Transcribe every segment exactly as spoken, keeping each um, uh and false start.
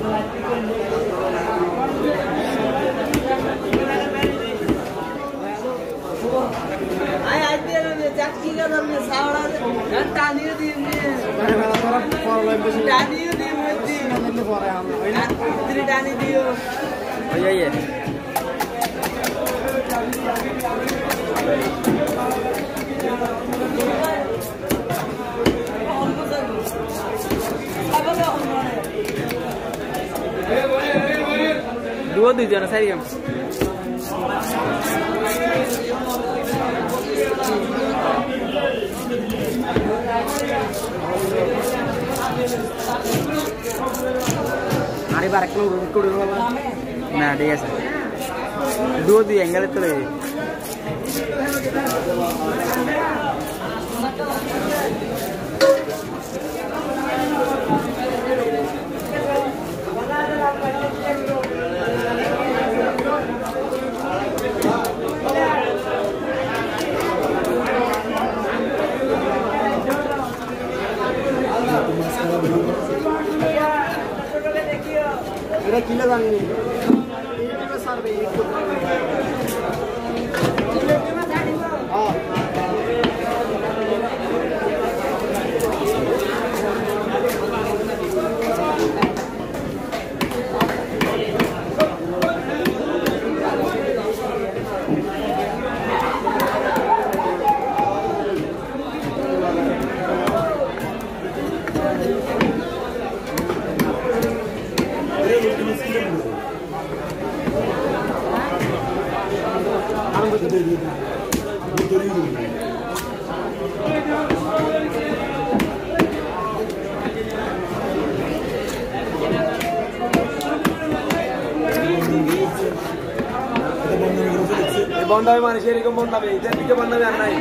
Ay, ay, tiene una chachica donde saura, Taniyo dime. Taniyo dime. Three Tani diyo. Oye, oye. Dua tuh jangan serius. Hari barak lu ikut dulu apa? Nah dia sih. Dua tuh yang nggak tuh. Ada kilo bang ini. Ini besar be itu. Oh. Banda भी माने शेरी को बंदा भी इधर भी बंदा भी आना है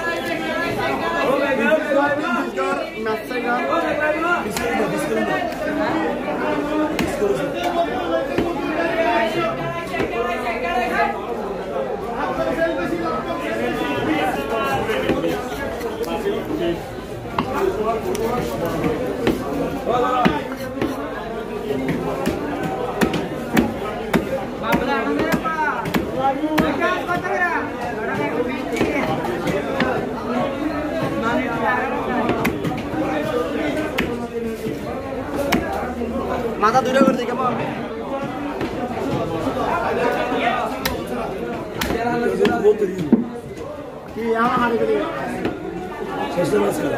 माता दूर कर दी क्या बात? कि यहाँ खाने के लिए सस्ता मसाला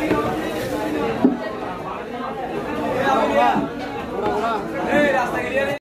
सस्ता